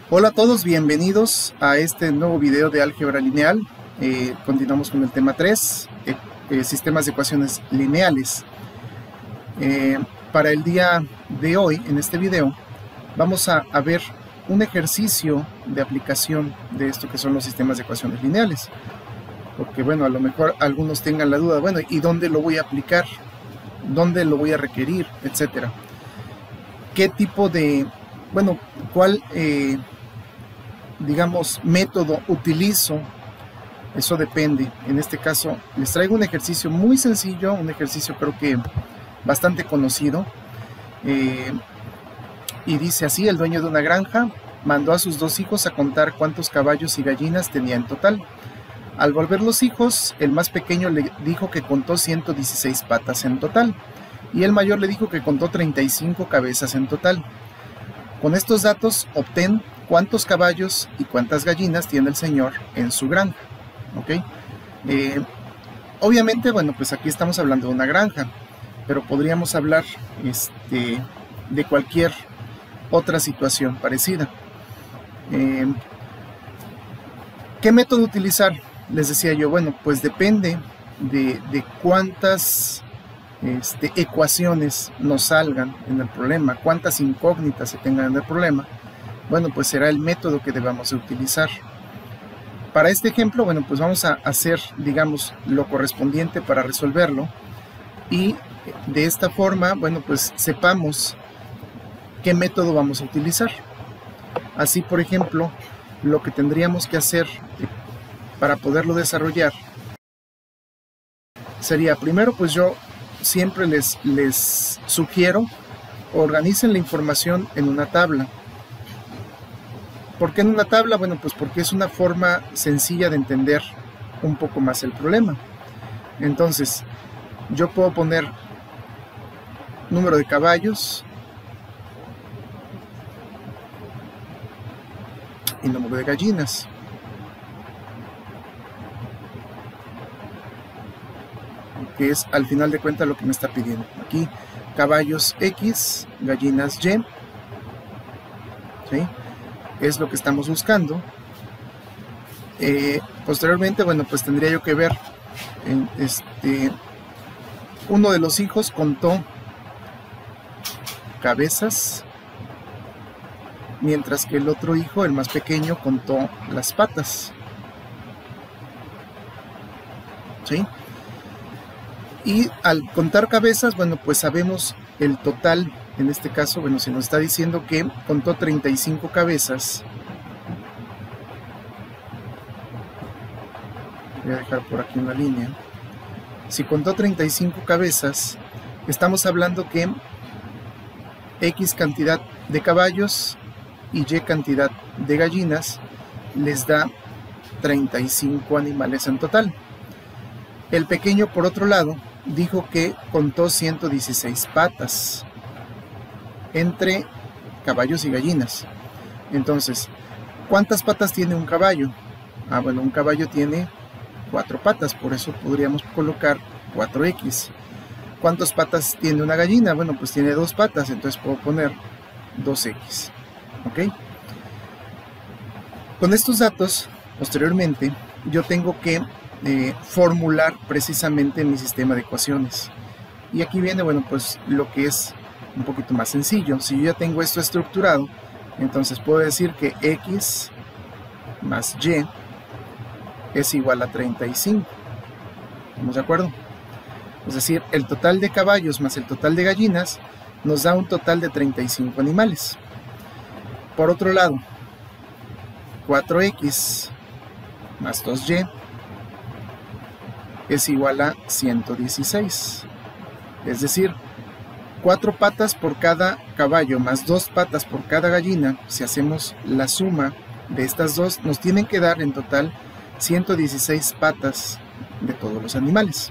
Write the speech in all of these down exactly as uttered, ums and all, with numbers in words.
Hola a todos, bienvenidos a este nuevo video de álgebra lineal. Eh, continuamos con el tema tres, eh, eh, sistemas de ecuaciones lineales. Eh, para el día de hoy, en este video, vamos a, a ver un ejercicio de aplicación de esto que son los sistemas de ecuaciones lineales. Porque bueno, a lo mejor algunos tengan la duda, bueno, ¿y dónde lo voy a aplicar? ¿Dónde lo voy a requerir? Etcétera. ¿Qué tipo de, bueno, cuál... Eh, digamos, método utilizo? Eso depende. En este caso les traigo un ejercicio muy sencillo, un ejercicio creo que bastante conocido, eh, y dice así: el dueño de una granja mandó a sus dos hijos a contar cuántos caballos y gallinas tenía en total. Al volver los hijos, el más pequeño le dijo que contó ciento dieciséis patas en total, y el mayor le dijo que contó treinta y cinco cabezas en total. Con estos datos obtén cuántos caballos y cuántas gallinas tiene el señor en su granja. ¿Ok? Eh, obviamente, bueno, pues aquí estamos hablando de una granja, pero podríamos hablar este, de cualquier otra situación parecida. Eh, ¿Qué método utilizar? Les decía yo, bueno, pues depende de, de cuántas este, ecuaciones nos salgan en el problema, cuántas incógnitas se tengan en el problema. Bueno, pues será el método que debamos de utilizar. Para este ejemplo, bueno, pues vamos a hacer, digamos, lo correspondiente para resolverlo, y de esta forma, bueno, pues sepamos qué método vamos a utilizar. Así, por ejemplo, lo que tendríamos que hacer para poderlo desarrollar sería, primero, pues yo siempre les, les sugiero, organicen la información en una tabla. ¿Por qué en una tabla? Bueno, pues porque es una forma sencilla de entender un poco más el problema. Entonces, yo puedo poner número de caballos y número de gallinas. Que es al final de cuentas lo que me está pidiendo. Aquí, caballos X, gallinas Y. ¿Sí? Es lo que estamos buscando. Eh, posteriormente, bueno, pues tendría yo que ver, en este, uno de los hijos contó cabezas, mientras que el otro hijo, el más pequeño, contó las patas. ¿Sí? Y al contar cabezas, bueno, pues sabemos el total. En este caso, bueno, se nos está diciendo que contó treinta y cinco cabezas. Voy a dejar por aquí una línea. Si contó treinta y cinco cabezas, estamos hablando que X cantidad de caballos y Y cantidad de gallinas les da treinta y cinco animales en total. El pequeño, por otro lado, dijo que contó ciento dieciséis patas entre caballos y gallinas. Entonces, ¿cuántas patas tiene un caballo? Ah, bueno, un caballo tiene cuatro patas, por eso podríamos colocar cuatro equis. ¿Cuántas patas tiene una gallina? Bueno, pues tiene dos patas, entonces puedo poner dos equis. ¿Ok? Con estos datos, posteriormente, yo tengo que eh, formular precisamente mi sistema de ecuaciones. Y aquí viene, bueno, pues lo que es un poquito más sencillo. Si yo ya tengo esto estructurado, entonces puedo decir que X más Y es igual a treinta y cinco. ¿Estamos de acuerdo? Es decir, el total de caballos más el total de gallinas nos da un total de treinta y cinco animales. Por otro lado, cuatro equis más dos y es igual a ciento dieciséis. Es decir, cuatro patas por cada caballo más dos patas por cada gallina, si hacemos la suma de estas dos, nos tienen que dar en total ciento dieciséis patas de todos los animales.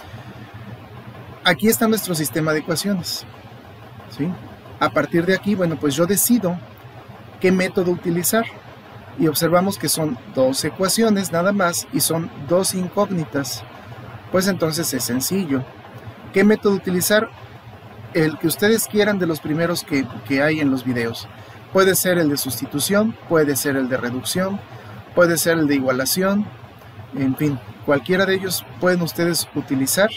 Aquí está nuestro sistema de ecuaciones. ¿Sí? A partir de aquí, bueno, pues yo decido qué método utilizar. Y observamos que son dos ecuaciones nada más y son dos incógnitas. Pues entonces es sencillo. ¿Qué método utilizar? El que ustedes quieran, de los primeros que, que hay en los videos. Puede ser el de sustitución, puede ser el de reducción, puede ser el de igualación, en fin, cualquiera de ellos pueden ustedes utilizar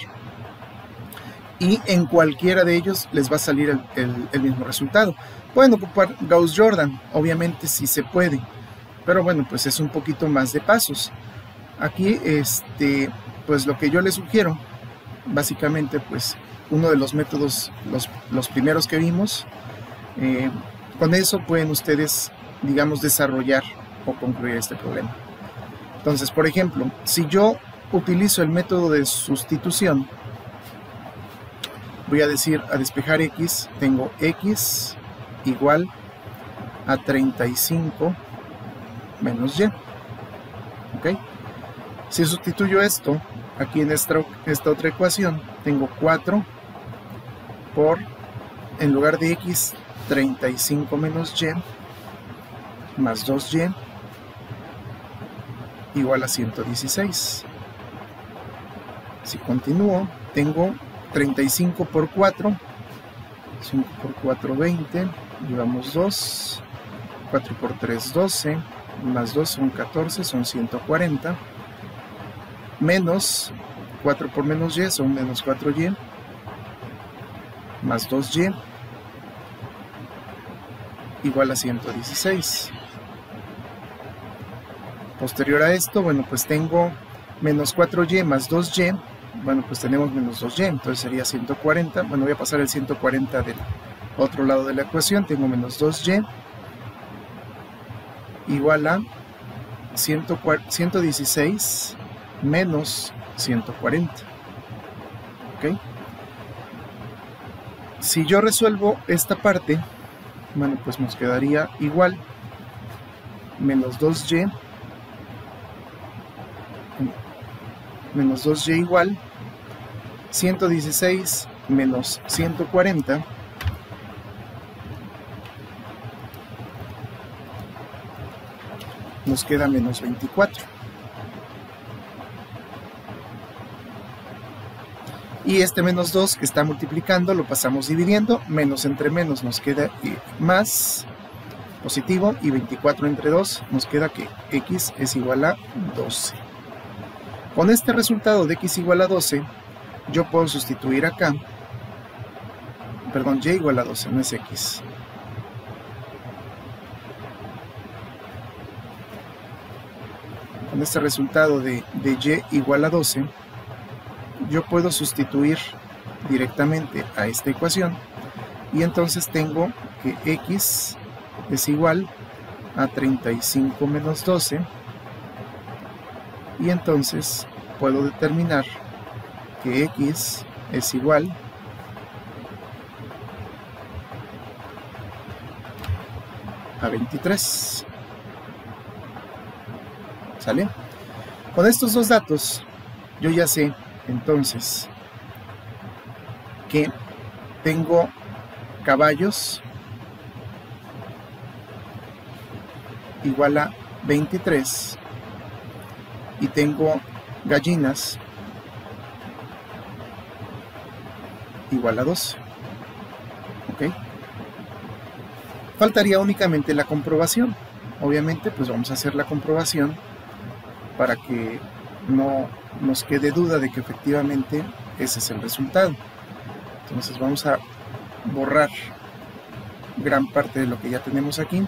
y en cualquiera de ellos les va a salir el, el, el mismo resultado. Pueden ocupar Gauss-Jordan, obviamente sí se puede, pero bueno, pues es un poquito más de pasos. Aquí, este, pues lo que yo les sugiero, básicamente, pues uno de los métodos, los, los primeros que vimos, eh, con eso pueden ustedes, digamos, desarrollar o concluir este problema. Entonces, por ejemplo, si yo utilizo el método de sustitución, voy a decir, a despejar X, tengo X igual a treinta y cinco menos Y. ¿Ok? Si sustituyo esto, aquí en esta, esta otra ecuación, tengo cuatro por, en lugar de X, treinta y cinco menos Y, más dos Y, igual a ciento dieciséis. Si continúo, tengo treinta y cinco por cuatro, cinco por cuatro, veinte, llevamos dos, cuatro por tres, doce, más dos son catorce, son ciento cuarenta, menos cuatro por menos Y son menos cuatro Y, más dos Y, igual a ciento dieciséis. Posterior a esto, bueno, pues tengo menos cuatro Y más dos Y, bueno, pues tenemos menos dos Y, entonces sería ciento cuarenta, bueno, voy a pasar el ciento cuarenta del otro lado de la ecuación, tengo menos dos Y, igual a ciento dieciséis menos ciento cuarenta, ¿ok? Si yo resuelvo esta parte, bueno, pues nos quedaría igual, menos dos Y, menos dos Y igual, ciento dieciséis menos ciento cuarenta, nos queda menos veinticuatro. Y este menos dos que está multiplicando lo pasamos dividiendo, menos entre menos nos queda más positivo y veinticuatro entre dos nos queda que X es igual a doce. Con este resultado de X igual a doce, yo puedo sustituir acá, perdón, Y igual a doce, no es X. Con este resultado de, de Y igual a doce, yo puedo sustituir directamente a esta ecuación y entonces tengo que X es igual a treinta y cinco menos doce y entonces puedo determinar que X es igual a veintitrés. ¿Sale? Con estos dos datos yo ya sé entonces que tengo caballos igual a veintitrés y tengo gallinas igual a doce. ¿Ok? Faltaría únicamente la comprobación. Obviamente, pues vamos a hacer la comprobación para que no nos quede duda de que efectivamente ese es el resultado. Entonces vamos a borrar gran parte de lo que ya tenemos aquí.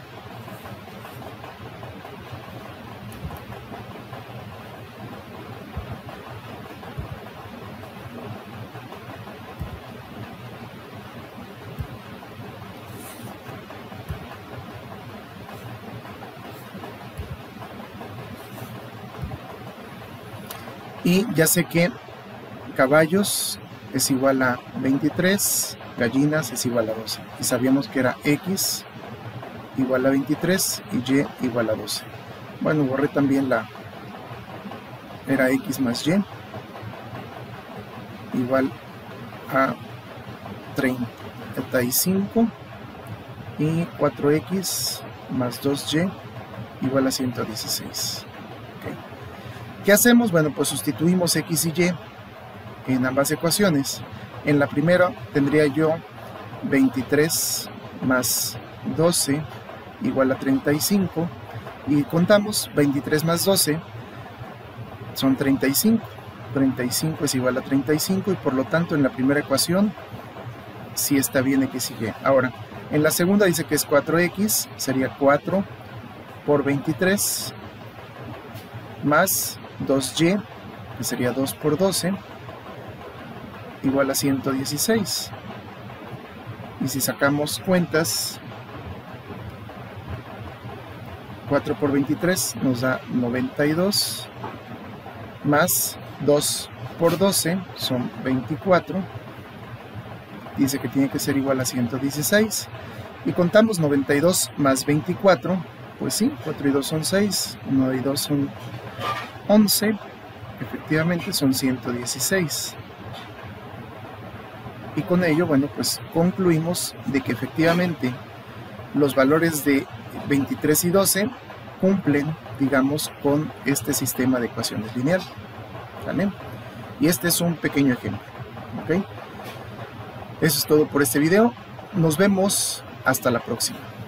Y ya sé que caballos es igual a veintitrés, gallinas es igual a doce. Y sabíamos que era X igual a veintitrés y Y igual a doce. Bueno, borré también la... era X más Y igual a treinta y cinco y cuatro X más dos Y igual a ciento dieciséis. Okay. ¿Qué hacemos? Bueno, pues sustituimos X y Y en ambas ecuaciones. En la primera tendría yo veintitrés más doce igual a treinta y cinco, y contamos veintitrés más doce son treinta y cinco, treinta y cinco es igual a treinta y cinco, y por lo tanto en la primera ecuación sí está bien X y Y. Ahora, en la segunda dice que es cuatro equis, sería cuatro por veintitrés más dos y, que sería dos por doce, igual a ciento dieciséis. Y si sacamos cuentas, cuatro por veintitrés nos da noventa y dos, más dos por doce son veinticuatro, dice que tiene que ser igual a ciento dieciséis, y contamos noventa y dos más veinticuatro, pues sí, cuatro y dos son seis, uno y dos son once, efectivamente son ciento dieciséis. Y con ello, bueno, pues concluimos de que efectivamente los valores de veintitrés y doce cumplen, digamos, con este sistema de ecuaciones lineales, ¿vale? Y este es un pequeño ejemplo, ¿ok? Eso es todo por este video. Nos vemos hasta la próxima.